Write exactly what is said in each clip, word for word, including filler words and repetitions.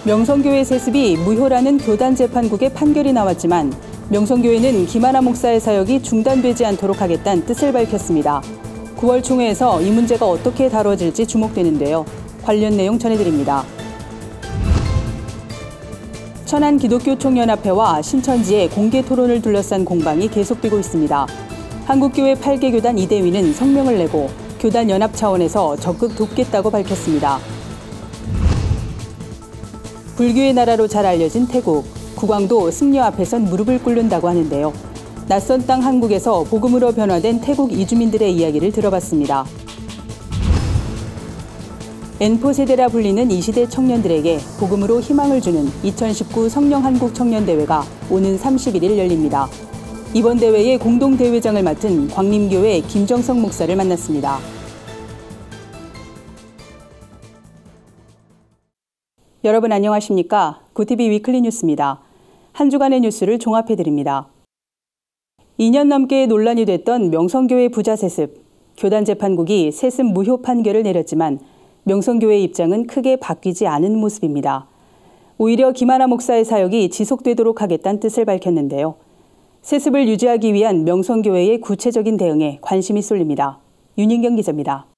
명성교회 세습이 무효라는 교단재판국의 판결이 나왔지만 명성교회는 김하나 목사의 사역이 중단되지 않도록 하겠다는 뜻을 밝혔습니다. 구월 총회에서 이 문제가 어떻게 다뤄질지 주목되는데요. 관련 내용 전해드립니다. 천안기독교총연합회와 신천지의 공개 토론을 둘러싼 공방이 계속되고 있습니다. 한국교회 팔 개 교단 이대위는 성명을 내고 교단 연합 차원에서 적극 돕겠다고 밝혔습니다. 불교의 나라로 잘 알려진 태국, 국왕도 승려 앞에선 무릎을 꿇는다고 하는데요. 낯선 땅 한국에서 복음으로 변화된 태국 이주민들의 이야기를 들어봤습니다. 엔포 세대라 불리는 이 시대 청년들에게 복음으로 희망을 주는 이천십구 성령 한국 청년대회가 오는 삼십일 일 열립니다. 이번 대회의 공동대회장을 맡은 광림교회 김정성 목사를 만났습니다. 여러분 안녕하십니까? 고티비 위클리 뉴스입니다. 한 주간의 뉴스를 종합해드립니다. 이 년 넘게 논란이 됐던 명성교회 부자 세습. 교단재판국이 세습 무효 판결을 내렸지만 명성교회 입장은 크게 바뀌지 않은 모습입니다. 오히려 김하나 목사의 사역이 지속되도록 하겠다는 뜻을 밝혔는데요. 세습을 유지하기 위한 명성교회의 구체적인 대응에 관심이 쏠립니다. 윤인경 기자입니다.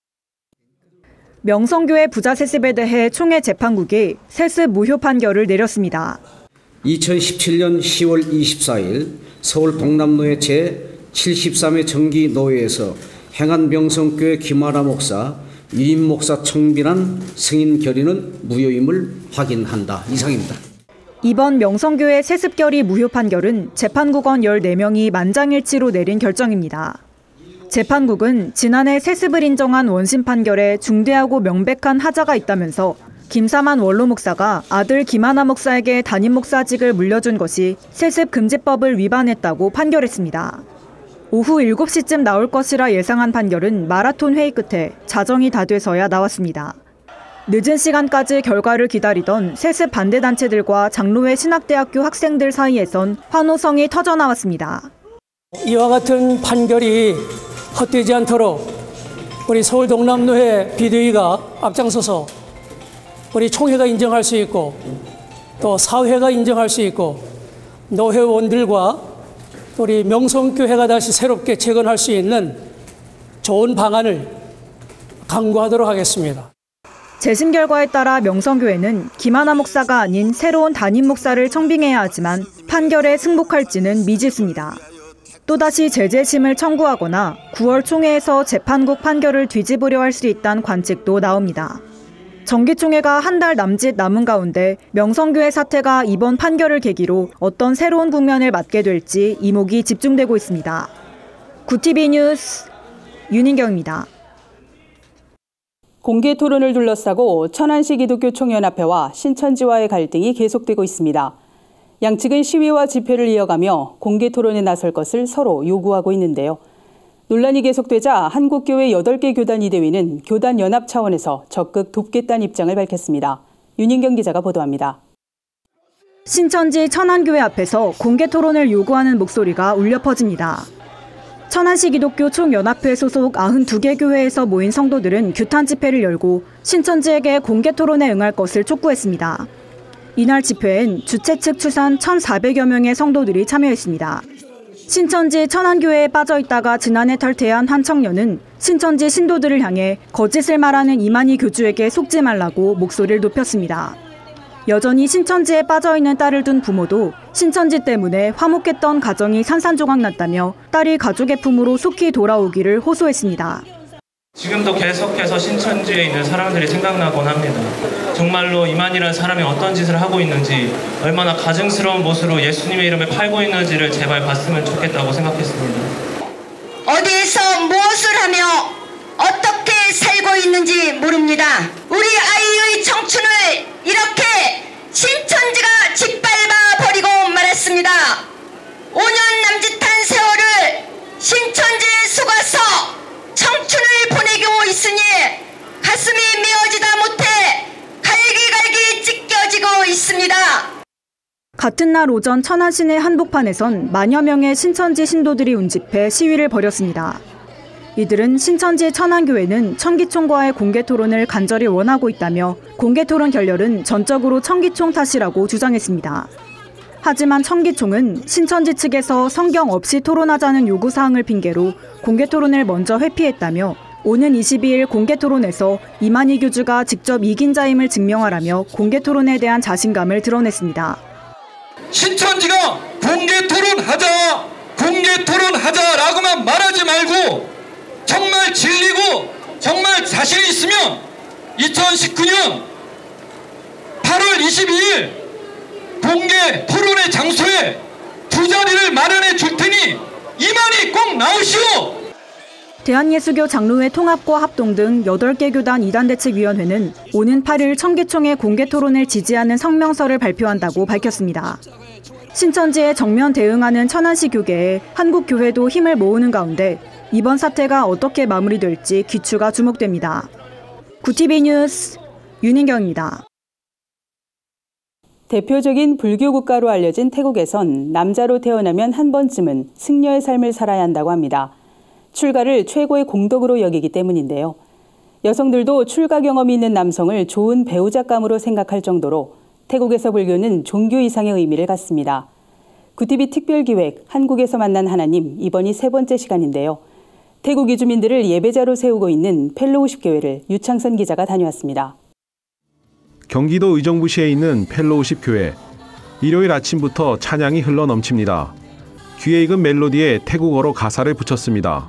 명성교회 부자 세습에 대해 총회 재판국이 세습 무효 판결을 내렸습니다. 이천십칠 년 시월 이십사일 서울 동남로의 제칠십삼 회 정기노회에서 행한 명성교회 김하나 목사, 유임 목사 청빈한 승인 결의는 무효임을 확인한다. 이상입니다. 이번 명성교회 세습 결의 무효 판결은 재판국원 열네 명이 만장일치로 내린 결정입니다. 재판국은 지난해 세습을 인정한 원심 판결에 중대하고 명백한 하자가 있다면서 김사만 원로 목사가 아들 김하나 목사에게 담임 목사직을 물려준 것이 세습 금지법을 위반했다고 판결했습니다. 오후 일곱 시쯤 나올 것이라 예상한 판결은 마라톤 회의 끝에 자정이 다 돼서야 나왔습니다. 늦은 시간까지 결과를 기다리던 세습 반대 단체들과 장로회 신학대학교 학생들 사이에선 환호성이 터져나왔습니다. 이와 같은 판결이 헛되지 않도록 우리 서울 동남로회 비대위가 앞장서서 우리 총회가 인정할 수 있고 또 사회가 인정할 수 있고 노회원들과 우리 명성교회가 다시 새롭게 재건할 수 있는 좋은 방안을 강구하도록 하겠습니다. 재심 결과에 따라 명성교회는 김하나 목사가 아닌 새로운 담임 목사를 청빙해야 하지만 판결에 승복할지는 미지수입니다. 또다시 재재심을 청구하거나 구월 총회에서 재판국 판결을 뒤집으려 할 수 있다는 관측도 나옵니다. 정기총회가 한 달 남짓 남은 가운데 명성교회 사태가 이번 판결을 계기로 어떤 새로운 국면을 맞게 될지 이목이 집중되고 있습니다. 구티비 뉴스 윤인경입니다. 공개 토론을 둘러싸고 천안시 기독교총연합회와 신천지와의 갈등이 계속되고 있습니다. 양측은 시위와 집회를 이어가며 공개 토론에 나설 것을 서로 요구하고 있는데요. 논란이 계속되자 한국교회 여덟 개 교단 이대위는 교단 연합 차원에서 적극 돕겠다는 입장을 밝혔습니다. 윤인경 기자가 보도합니다. 신천지 천안교회 앞에서 공개 토론을 요구하는 목소리가 울려 퍼집니다. 천안시 기독교 총연합회 소속 구십이 개 교회에서 모인 성도들은 규탄 집회를 열고 신천지에게 공개 토론에 응할 것을 촉구했습니다. 이날 집회엔 주최 측 추산 천사백여 명의 성도들이 참여했습니다. 신천지 천안교회에 빠져있다가 지난해 탈퇴한 한 청년은 신천지 신도들을 향해 거짓을 말하는 이만희 교주에게 속지 말라고 목소리를 높였습니다. 여전히 신천지에 빠져있는 딸을 둔 부모도 신천지 때문에 화목했던 가정이 산산조각 났다며 딸이 가족의 품으로 속히 돌아오기를 호소했습니다. 지금도 계속해서 신천지에 있는 사람들이 생각나곤 합니다. 정말로 이만희라는 사람이 어떤 짓을 하고 있는지, 얼마나 가증스러운 못으로 예수님의 이름을 팔고 있는지를 제발 봤으면 좋겠다고 생각했습니다. 어디에서 무엇을 하며 어떻게 살고 있는지 모릅니다. 우리 아이의 청춘을 이렇게 신천지가 짓밟아 버리고 말았습니다. 오 년 남짓한 세월을 신천지에 속아서 청춘을 보내고 있으니 가슴이 메어지다 못해 갈기갈기 찢겨지고 있습니다. 같은 날 오전 천안 시내 한복판에선 만여 명의 신천지 신도들이 운집해 시위를 벌였습니다. 이들은 신천지 천안교회는 청기총과의 공개 토론을 간절히 원하고 있다며 공개 토론 결렬은 전적으로 청기총 탓이라고 주장했습니다. 하지만 청기총은 신천지 측에서 성경 없이 토론하자는 요구사항을 핑계로 공개 토론을 먼저 회피했다며 오는 이십이일 공개 토론에서 이만희 교주가 직접 이긴 자임을 증명하라며 공개 토론에 대한 자신감을 드러냈습니다. 신천지가 공개 토론하자, 공개 토론하자라고만 말하지 말고 정말 질리고 정말 자신 있으면 이천십구년 팔월 이십이일 공개 토론의 장소에 두 자리를 마련해 줄 테니 이만희 꼭 나오시오. 대한예수교 장로회 통합과 합동 등 여덟 개 교단 이단대책위원회는 오는 팔일 청기총의 공개 토론을 지지하는 성명서를 발표한다고 밝혔습니다. 신천지에 정면 대응하는 천안시 교계에 한국교회도 힘을 모으는 가운데 이번 사태가 어떻게 마무리될지 귀추가 주목됩니다. 구티비 뉴스 윤인경입니다. 대표적인 불교 국가로 알려진 태국에선 남자로 태어나면 한 번쯤은 승려의 삶을 살아야 한다고 합니다. 출가를 최고의 공덕으로 여기기 때문인데요. 여성들도 출가 경험이 있는 남성을 좋은 배우자감으로 생각할 정도로 태국에서 불교는 종교 이상의 의미를 갖습니다. 구티비 특별기획 한국에서 만난 하나님, 이번이 세 번째 시간인데요. 태국 이주민들을 예배자로 세우고 있는 펠로우십 교회를 유창선 기자가 다녀왔습니다. 경기도 의정부시에 있는 펠로우십 교회. 일요일 아침부터 찬양이 흘러 넘칩니다. 귀에 익은 멜로디에 태국어로 가사를 붙였습니다.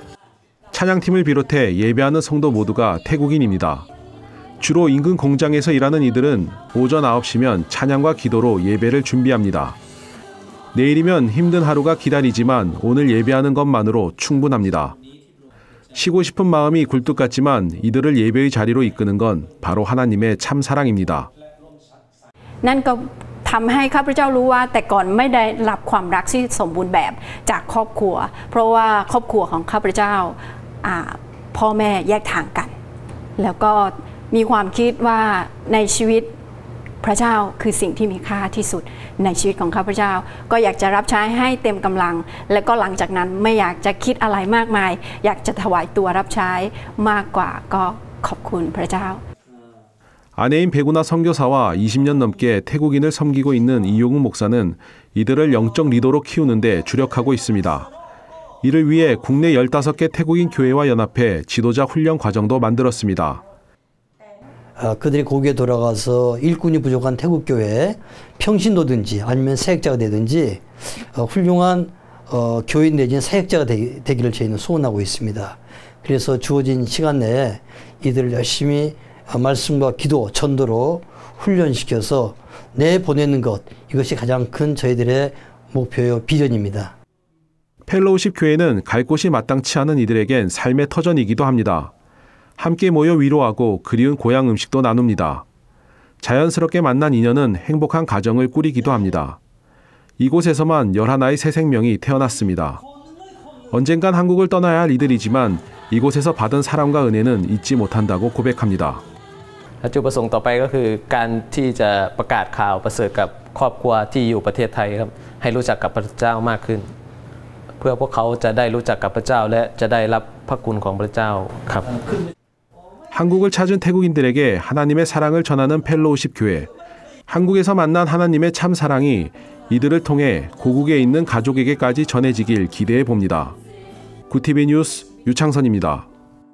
찬양팀을 비롯해 예배하는 성도 모두가 태국인입니다. 주로 인근 공장에서 일하는 이들은 오전 아홉 시면 찬양과 기도로 예배를 준비합니다. 내일이면 힘든 하루가 기다리지만 오늘 예배하는 것만으로 충분합니다. 쉬고 싶은 마음이 굴뚝 같지만 이들을 예배의 자리로 이끄는 건 바로 하나님의 참 사랑입니다. นั่นก็ทำให้ข้าพเจ้ารู้ว่าแต่ก่อนไม่ได้รับความรักที่สมบูรณ์แบบจากครอบครัวเพราะว่าครอบครัวของข้าพเจ้าพ่อแม่แยกทางกันแล้วก็มีความคิดว่าในชีวิตพระเจ้าคือสิ่งที่มีค่าที่สุดในชีวิตของข้าพเจ้าก็อยากจะรับใช้ให้เต็มกำลังและก็หลังจากนั้นไม่อยากจะคิดอะไรมากมายอยากจะถวายตัวรับใช้มากกว่าก็ขอบคุณพระเจ้า 아내인 백운하 선교사와 이십 년 넘게 태국인을 섬기고 있는 이용욱 목사는 이들을 영적 리더로 키우는데 주력하고 있습니다. 이를 위해 국내 열다섯 개 태국인 교회와 연합해 지도자 훈련 과정도 만들었습니다. 어, 그들이 거기에 돌아가서 일꾼이 부족한 태국교회에 평신도든지 아니면 사역자가 되든지 어, 훌륭한 어, 교인 내지는 사역자가 되, 되기를 저희는 소원하고 있습니다. 그래서 주어진 시간 내에 이들을 열심히 어, 말씀과 기도, 전도로 훈련시켜서 내보내는 것, 이것이 가장 큰 저희들의 목표요 비전입니다. 펠로우십 교회는 갈 곳이 마땅치 않은 이들에겐 삶의 터전이기도 합니다. 함께 모여 위로하고 그리운 고향 음식도 나눕니다. 자연스럽게 만난 인연은 행복한 가정을 꾸리기도 합니다. 이곳에서만 열하나의 새 생명이 태어났습니다. 언젠간 한국을 떠나야 할 이들이지만 이곳에서 받은 사랑과 은혜는 잊지 못한다고 고백합니다. จุดประสงค์ต่อไปก็คือการที่จะประกาศข่าวประเสริฐกับครอบครัวที่อยู่ประเทศไทยครับให้รู้จักกับพระเจ้ามากขึ้นเพื่อพวกเขาจะได้รู้จักกับพระเจ้าและจะได้รับพระคุณของพระเจ้าครับ 한국을 찾은 태국인들에게 하나님의 사랑을 전하는 펠로우십 교회. 한국에서 만난 하나님의 참 사랑이 이들을 통해 고국에 있는 가족에게까지 전해지길 기대해 봅니다. 구티비 뉴스 유창선입니다.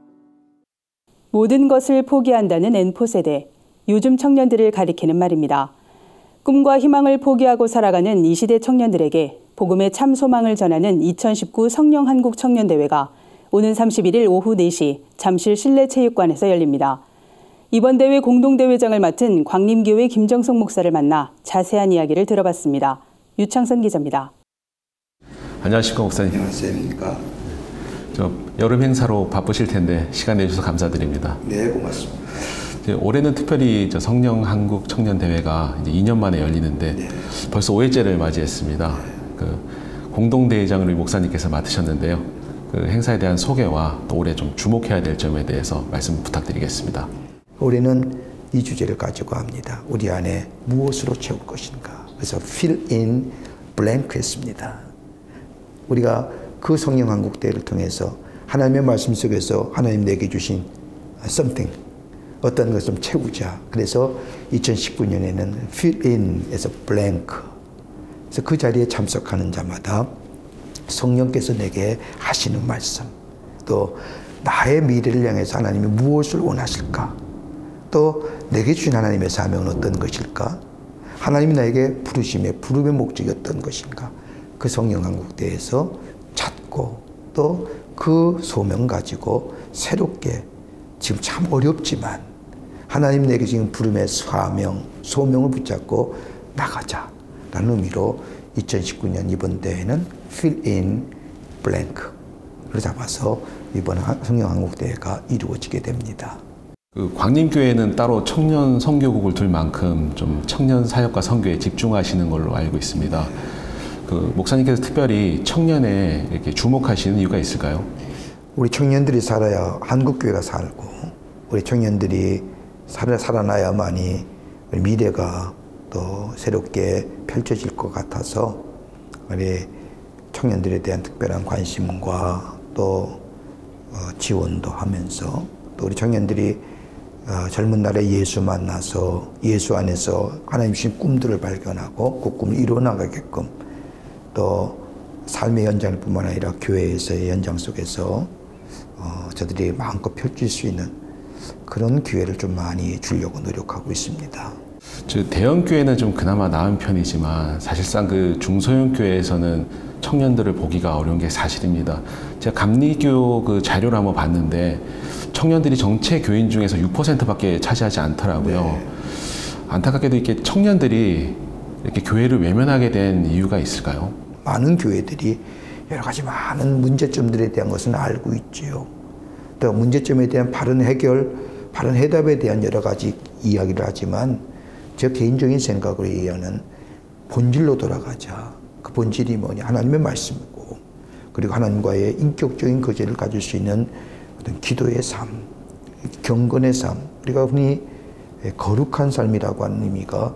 모든 것을 포기한다는 엔 포 세대. 요즘 청년들을 가리키는 말입니다. 꿈과 희망을 포기하고 살아가는 이 시대 청년들에게 복음의 참 소망을 전하는 이천십구 성령 한국 청년대회가 오는 삼십일일 오후 네 시 잠실 실내체육관에서 열립니다. 이번 대회 공동대회장을 맡은 광림교회 김정석 목사를 만나 자세한 이야기를 들어봤습니다. 유창선 기자입니다. 안녕하십니까 목사님. 안녕하십니까. 저 여름 행사로 바쁘실 텐데 시간 내주셔서 감사드립니다. 네, 고맙습니다. 올해는 특별히 저 성령 한국 청년 대회가 이제 이 년 만에 열리는데 네. 벌써 오 회째를 맞이했습니다. 네. 그 공동대회장을 우리 목사님께서 맡으셨는데요. 그 행사에 대한 소개와 또 올해 좀 주목해야 될 점에 대해서 말씀 부탁드리겠습니다. 올해는 이 주제를 가지고 합니다. 우리 안에 무엇으로 채울 것인가. 그래서 fill in blank 했습니다. 우리가 그 성령 한국 대회를 통해서 하나님의 말씀 속에서 하나님 내게 주신 something, 어떤 것을 좀 채우자. 그래서 이천십구 년에는 fill in as a blank. 그래서 그 자리에 참석하는 자마다 성령께서 내게 하시는 말씀, 또 나의 미래를 향해서 하나님이 무엇을 원하실까, 또 내게 주신 하나님의 사명은 어떤 것일까, 하나님이 나에게 부르심의 부름의 목적이 어떤 것인가, 그 성령 한국대에서 찾고 또 그 소명 가지고 새롭게 지금 참 어렵지만 하나님 내게 지금 부름의 사명, 소명을 붙잡고 나가자라는 의미로 이천십구 년 이번 대회는 fill in blank를 잡아서 이번 성령 한국대회가 이루어지게 됩니다. 그 광림교회는 따로 청년 선교국을 둘 만큼 좀 청년 사역과 선교에 집중하시는 걸로 알고 있습니다. 그 목사님께서 특별히 청년에 이렇게 주목하시는 이유가 있을까요? 우리 청년들이 살아야 한국교회가 살고, 우리 청년들이 살아, 살아나야만이 미래가 또 새롭게 펼쳐질 것 같아서 우리 청년들에 대한 특별한 관심과 또 지원도 하면서, 또 우리 청년들이 젊은 날에 예수 만나서 예수 안에서 하나님 주신 꿈들을 발견하고 그 꿈을 이뤄나가게끔, 또 삶의 연장 뿐만 아니라 교회에서의 연장 속에서 어, 저들이 마음껏 펼칠 수 있는 그런 기회를 좀 많이 주려고 노력하고 있습니다. 저 대형 교회는 좀 그나마 나은 편이지만 사실상 그 중소형 교회에서는 청년들을 보기가 어려운 게 사실입니다. 제가 감리교 그 자료를 한번 봤는데 청년들이 전체 교인 중에서 육 퍼센트밖에 차지하지 않더라고요. 네. 안타깝게도 이렇게 청년들이 이렇게 교회를 외면하게 된 이유가 있을까요? 많은 교회들이 여러 가지 많은 문제점들에 대한 것은 알고 있지요. 또 문제점에 대한 바른 해결, 바른 해답에 대한 여러 가지 이야기를 하지만 제 개인적인 생각으로 의하는 본질로 돌아가자. 그 본질이 뭐냐? 하나님의 말씀이고, 그리고 하나님과의 인격적인 거제를 가질 수 있는 어떤 기도의 삶, 경건의 삶, 우리가 흔히 거룩한 삶이라고 하는 의미가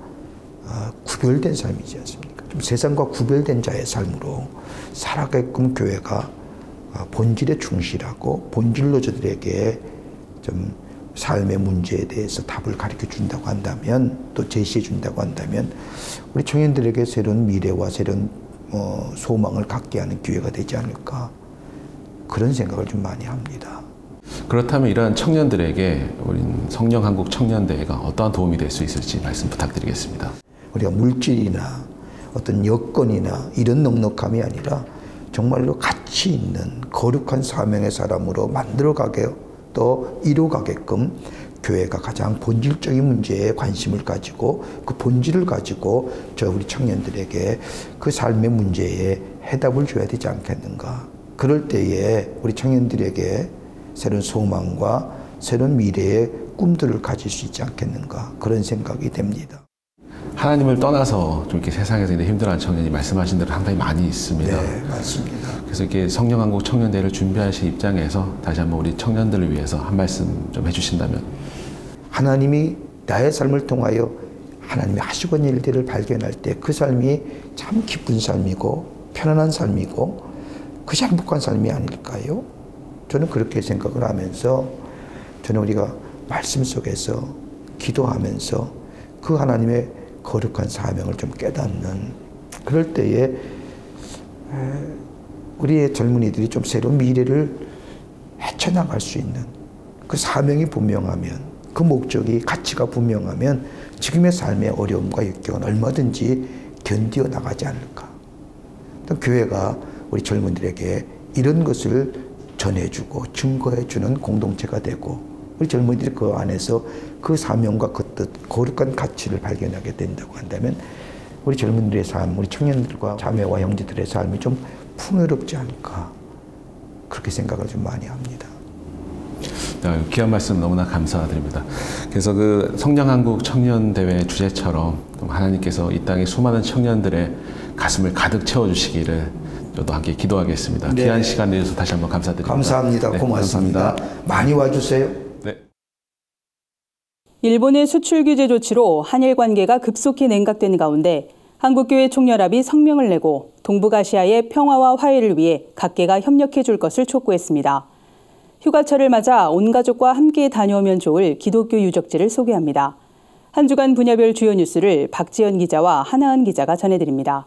구별된 삶이지 않습니까? 좀 세상과 구별된 자의 삶으로 살아가게끔 교회가 본질에 충실하고 본질로 저들에게 좀 삶의 문제에 대해서 답을 가르쳐 준다고 한다면, 또 제시해 준다고 한다면 우리 청년들에게 새로운 미래와 새로운 어, 소망을 갖게 하는 기회가 되지 않을까, 그런 생각을 좀 많이 합니다. 그렇다면 이러한 청년들에게 우리 성령 한국 청년대회가 어떠한 도움이 될 수 있을지 말씀 부탁드리겠습니다. 우리가 물질이나 어떤 여건이나 이런 넉넉함이 아니라 정말로 가치 있는 거룩한 사명의 사람으로 만들어가게, 또 이루어가게끔 교회가 가장 본질적인 문제에 관심을 가지고 그 본질을 가지고 저 우리 청년들에게 그 삶의 문제에 해답을 줘야 되지 않겠는가. 그럴 때에 우리 청년들에게 새로운 소망과 새로운 미래의 꿈들을 가질 수 있지 않겠는가, 그런 생각이 됩니다. 하나님을 떠나서 좀 이렇게 세상에서 힘들어하는 청년이 말씀하신 대로 상당히 많이 있습니다. 네, 맞습니다. 그래서 이렇게 성령 한국 청년대회를 준비하신 입장에서 다시 한번 우리 청년들을 위해서 한 말씀 좀 해주신다면. 하나님이 나의 삶을 통하여 하나님이 하시고 있는 일들을 발견할 때 그 삶이 참 기쁜 삶이고 편안한 삶이고 그것이 행복한 삶이 아닐까요? 저는 그렇게 생각을 하면서, 저는 우리가 말씀 속에서 기도하면서 그 하나님의 거룩한 사명을 좀 깨닫는, 그럴 때에 우리의 젊은이들이 좀 새로운 미래를 헤쳐나갈 수 있는 그 사명이 분명하면, 그 목적이 가치가 분명하면 지금의 삶의 어려움과 역경은 얼마든지 견디어 나가지 않을까. 또 교회가 우리 젊은이들에게 이런 것을 전해주고 증거해주는 공동체가 되고, 우리 젊은이들이 그 안에서 그 사명과 그 뜻, 거룩한 가치를 발견하게 된다고 한다면 우리 젊은이들의 삶, 우리 청년들과 자매와 형제들의 삶이 좀 풍요롭지 않을까, 그렇게 생각을 좀 많이 합니다. 네, 귀한 말씀 너무나 감사드립니다. 그래서 그 성령 한국 청년대회 주제처럼 하나님께서 이 땅의 수많은 청년들의 가슴을 가득 채워주시기를 저도 함께 기도하겠습니다. 네. 귀한 시간 내주셔서 다시 한번 감사드립니다. 감사합니다. 네, 고맙습니다. 감사합니다. 많이 와주세요. 네. 일본의 수출 규제 조치로 한일 관계가 급속히 냉각된 가운데 한국교회 총연합이 성명을 내고 동북아시아의 평화와 화해를 위해 각계가 협력해 줄 것을 촉구했습니다. 휴가철을 맞아 온 가족과 함께 다녀오면 좋을 기독교 유적지를 소개합니다. 한 주간 분야별 주요 뉴스를 박지연 기자와 하나은 기자가 전해드립니다.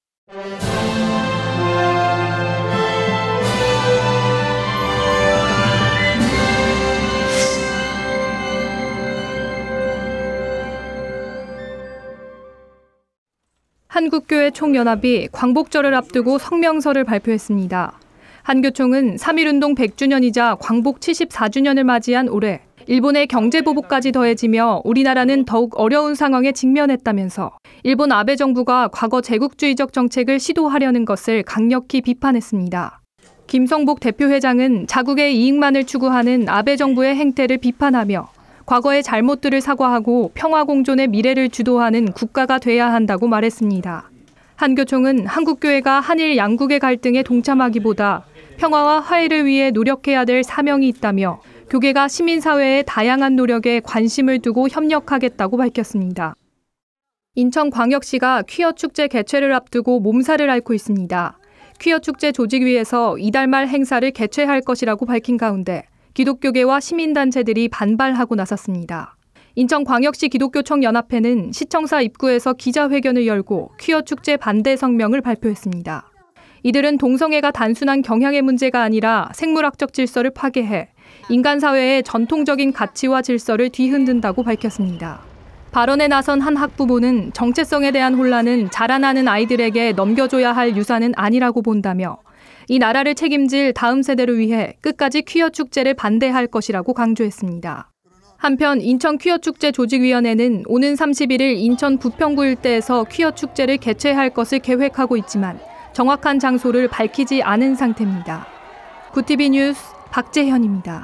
한국교회 총연합이 광복절을 앞두고 성명서를 발표했습니다. 한교총은 삼일운동 백 주년이자 광복 칠십사 주년을 맞이한 올해 일본의 경제보복까지 더해지며 우리나라는 더욱 어려운 상황에 직면했다면서 일본 아베 정부가 과거 제국주의적 정책을 시도하려는 것을 강력히 비판했습니다. 김성복 대표회장은 자국의 이익만을 추구하는 아베 정부의 행태를 비판하며 과거의 잘못들을 사과하고 평화공존의 미래를 주도하는 국가가 돼야 한다고 말했습니다. 한교총은 한국교회가 한일 양국의 갈등에 동참하기보다 평화와 화해를 위해 노력해야 될 사명이 있다며 교계가 시민사회의 다양한 노력에 관심을 두고 협력하겠다고 밝혔습니다. 인천광역시가 퀴어축제 개최를 앞두고 몸살을 앓고 있습니다. 퀴어축제 조직위에서 이달 말 행사를 개최할 것이라고 밝힌 가운데 기독교계와 시민단체들이 반발하고 나섰습니다. 인천광역시 기독교총연합회는 시청사 입구에서 기자회견을 열고 퀴어축제 반대 성명을 발표했습니다. 이들은 동성애가 단순한 경향의 문제가 아니라 생물학적 질서를 파괴해 인간 사회의 전통적인 가치와 질서를 뒤흔든다고 밝혔습니다. 발언에 나선 한 학부모는 정체성에 대한 혼란은 자라나는 아이들에게 넘겨줘야 할 유산은 아니라고 본다며 이 나라를 책임질 다음 세대를 위해 끝까지 퀴어 축제를 반대할 것이라고 강조했습니다. 한편 인천 퀴어 축제 조직위원회는 오는 삼십일 일 인천 부평구 일대에서 퀴어 축제를 개최할 것을 계획하고 있지만 정확한 장소를 밝히지 않은 상태입니다. 구티비 뉴스 박재현입니다.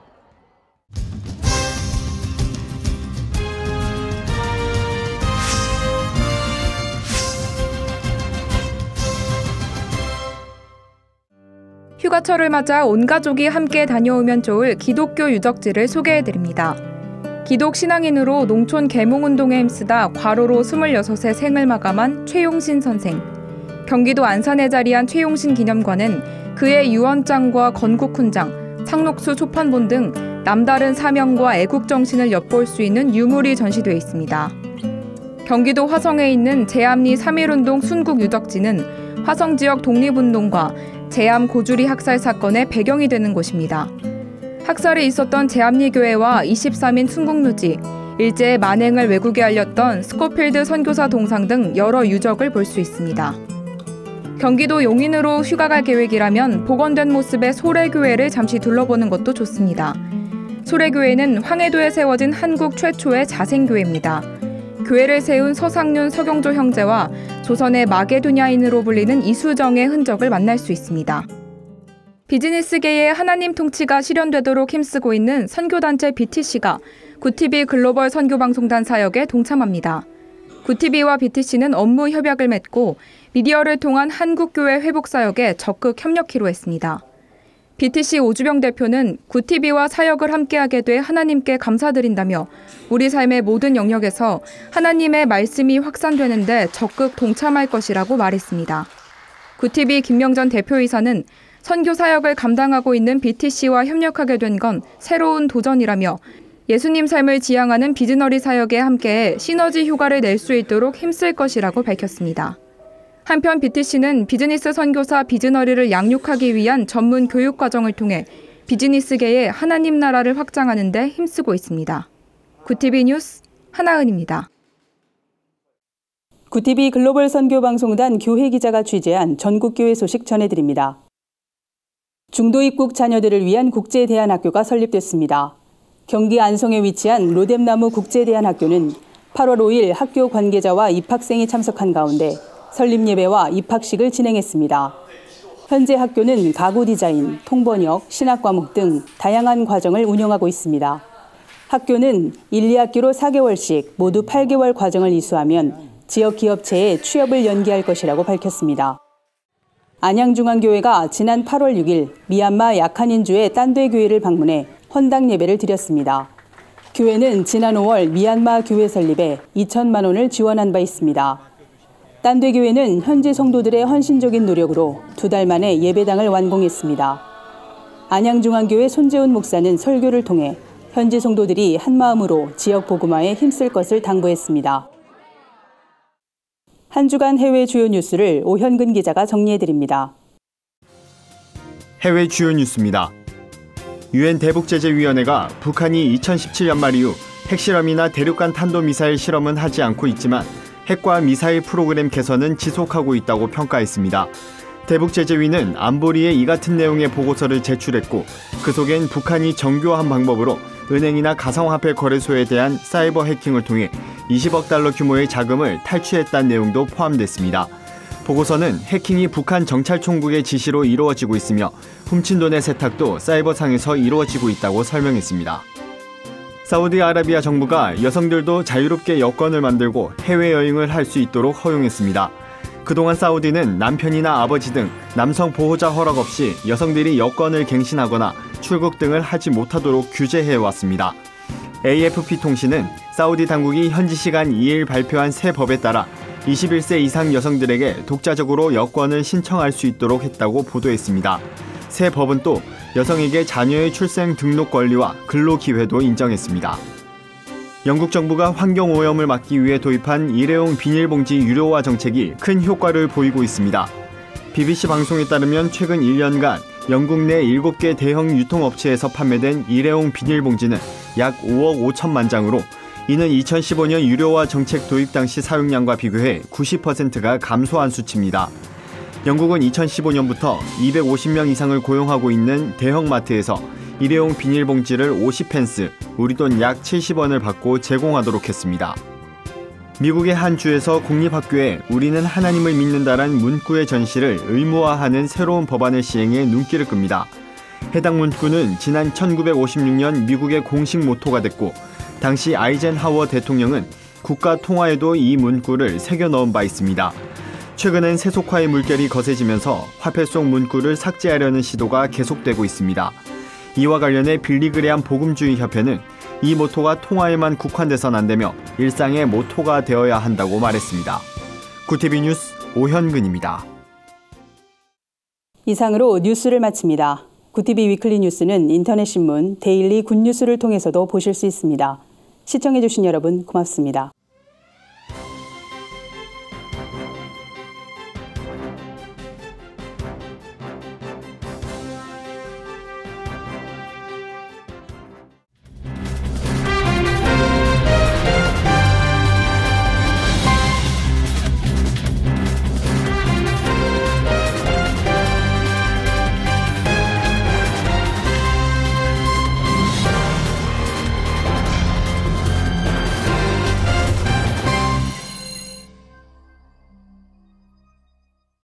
휴가철을 맞아 온 가족이 함께 다녀오면 좋을 기독교 유적지를 소개해드립니다. 기독 신앙인으로 농촌 계몽운동에 힘쓰다 과로로 스물여섯의 생을 마감한 최용신 선생. 경기도 안산에 자리한 최용신 기념관은 그의 유언장과 건국훈장, 상록수 초판본 등 남다른 사명과 애국정신을 엿볼 수 있는 유물이 전시돼 있습니다. 경기도 화성에 있는 제암리 삼일운동 순국유적지는 화성 지역 독립운동과 제암 고주리 학살 사건의 배경이 되는 곳입니다. 학살이 있었던 제암리 교회와 이십삼 인 순국묘지, 일제의 만행을 외국에 알렸던 스코필드 선교사 동상 등 여러 유적을 볼 수 있습니다. 경기도 용인으로 휴가 갈 계획이라면 복원된 모습의 소래교회를 잠시 둘러보는 것도 좋습니다. 소래교회는 황해도에 세워진 한국 최초의 자생교회입니다. 교회를 세운 서상륜 서경조 형제와 조선의 마게도냐인으로 불리는 이수정의 흔적을 만날 수 있습니다. 비즈니스계의 하나님 통치가 실현되도록 힘쓰고 있는 선교단체 비티씨가 구티비 글로벌 선교방송단 사역에 동참합니다. 구티비와 비티씨는 업무 협약을 맺고 미디어를 통한 한국교회 회복 사역에 적극 협력키로 했습니다. 비티씨 오주병 대표는 구티비와 사역을 함께하게 돼 하나님께 감사드린다며 우리 삶의 모든 영역에서 하나님의 말씀이 확산되는 데 적극 동참할 것이라고 말했습니다. 구티비 김명전 대표이사는 선교 사역을 감당하고 있는 비티씨와 협력하게 된 건 새로운 도전이라며 예수님 삶을 지향하는 비즈너리 사역에 함께해 시너지 효과를 낼 수 있도록 힘쓸 것이라고 밝혔습니다. 한편 비티씨는 비즈니스 선교사 비즈너리를 양육하기 위한 전문 교육 과정을 통해 비즈니스계의 하나님 나라를 확장하는 데 힘쓰고 있습니다. 구티비 뉴스 하나은입니다. 구티비 글로벌 선교방송단 교회 기자가 취재한 전국교회 소식 전해드립니다. 중도 입국 자녀들을 위한 국제대안학교가 설립됐습니다. 경기 안성에 위치한 로뎀나무 국제대안학교는 팔월 오일 학교 관계자와 입학생이 참석한 가운데 설립 예배와 입학식을 진행했습니다. 현재 학교는 가구 디자인, 통번역, 신학 과목 등 다양한 과정을 운영하고 있습니다. 학교는 일, 이 학기로 사 개월씩 모두 팔 개월 과정을 이수하면 지역 기업체에 취업을 연계할 것이라고 밝혔습니다. 안양중앙교회가 지난 팔월 육일 미얀마 야칸인주의 딴데 교회를 방문해 헌당 예배를 드렸습니다. 교회는 지난 오월 미얀마 교회 설립에 이천만 원을 지원한 바 있습니다. 딴데 교회는 현지 성도들의 헌신적인 노력으로 두 달 만에 예배당을 완공했습니다. 안양중앙교회 손재훈 목사는 설교를 통해 현지 성도들이 한마음으로 지역 복음화에 힘쓸 것을 당부했습니다. 한 주간 해외 주요 뉴스를 오현근 기자가 정리해드립니다. 해외 주요 뉴스입니다. 유엔 대북제재위원회가 북한이 이천십칠 년 말 이후 핵실험이나 대륙간 탄도미사일 실험은 하지 않고 있지만 핵과 미사일 프로그램 개선은 지속하고 있다고 평가했습니다. 대북제재위는 안보리에 이 같은 내용의 보고서를 제출했고 그 속엔 북한이 정교한 방법으로 은행이나 가상화폐 거래소에 대한 사이버 해킹을 통해 이십억 달러 규모의 자금을 탈취했다는 내용도 포함됐습니다. 보고서는 해킹이 북한 정찰총국의 지시로 이루어지고 있으며 훔친 돈의 세탁도 사이버상에서 이루어지고 있다고 설명했습니다. 사우디아라비아 정부가 여성들도 자유롭게 여권을 만들고 해외여행을 할 수 있도록 허용했습니다. 그동안 사우디는 남편이나 아버지 등 남성 보호자 허락 없이 여성들이 여권을 갱신하거나 출국 등을 하지 못하도록 규제해왔습니다. 에이에프피 통신은 사우디 당국이 현지 시간 이 일 발표한 새 법에 따라 이십일 세 이상 여성들에게 독자적으로 여권을 신청할 수 있도록 했다고 보도했습니다. 새 법은 또 여성에게 자녀의 출생 등록 권리와 근로 기회도 인정했습니다. 영국 정부가 환경오염을 막기 위해 도입한 일회용 비닐봉지 유료화 정책이 큰 효과를 보이고 있습니다. 비비씨 방송에 따르면 최근 일 년간 영국 내 일곱 개 대형 유통업체에서 판매된 일회용 비닐봉지는 약 오억 오천만 장으로 이는 이천십오 년 유료화 정책 도입 당시 사용량과 비교해 구십 퍼센트가 감소한 수치입니다. 영국은 이천십오 년부터 이백오십 명 이상을 고용하고 있는 대형마트에서 일회용 비닐봉지를 오십 펜스, 우리 돈 약 칠십 원을 받고 제공하도록 했습니다. 미국의 한 주에서 공립학교에 우리는 하나님을 믿는다란 문구의 전시를 의무화하는 새로운 법안을 시행해 눈길을 끕니다. 해당 문구는 지난 천구백오십육 년 미국의 공식 모토가 됐고 당시 아이젠하워 대통령은 국가 통화에도 이 문구를 새겨 넣은 바 있습니다. 최근엔 세속화의 물결이 거세지면서 화폐 속 문구를 삭제하려는 시도가 계속되고 있습니다. 이와 관련해 빌리그레암 복음주의 협회는 이 모토가 통화에만 국한돼선 안 되며 일상의 모토가 되어야 한다고 말했습니다. 구티비 뉴스 오현근입니다. 이상으로 뉴스를 마칩니다. 구티비 위클리 뉴스는 인터넷 신문 데일리 굿뉴스를 통해서도 보실 수 있습니다. 시청해주신 여러분 고맙습니다.